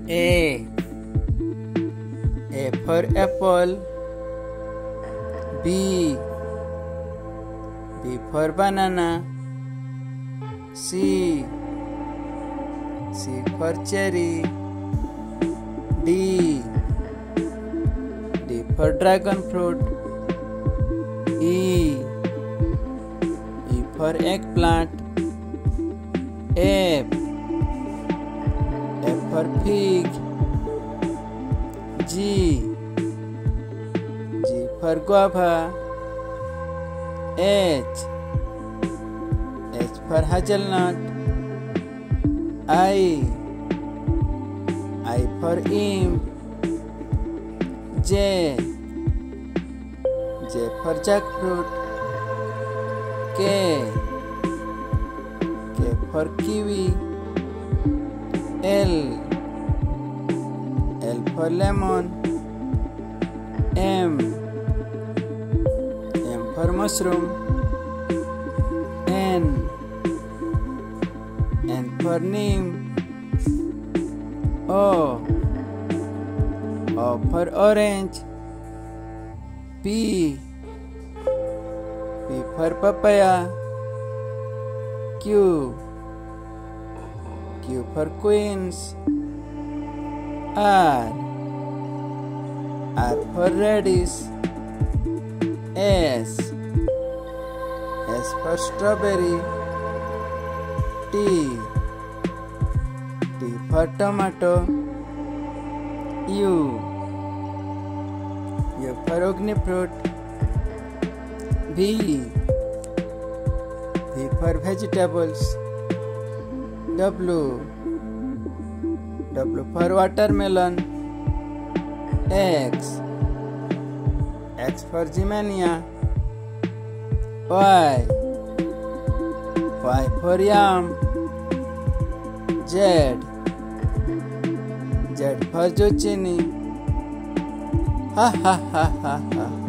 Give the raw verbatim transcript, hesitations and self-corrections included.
A. A for apple. B. B for banana. C. C for cherry. D. D for dragon fruit. E. E for eggplant. F. F for pig. G. G for guava. H. H for hazelnut. I. I for imp. J. J for jackfruit. K. K for kiwi. L. L for lemon. M. M for mushroom. N. N for neem. O. O for orange. P. P for papaya. Q. Q for queens. R. R for radish. S. S for strawberry. T. T for tomato. U. U for dragonfruit. V. V for vegetables. W. W for watermelon. X. X for Germania. Y. Y for yam. Z. Z for zucchini. Ha ha ha ha ha.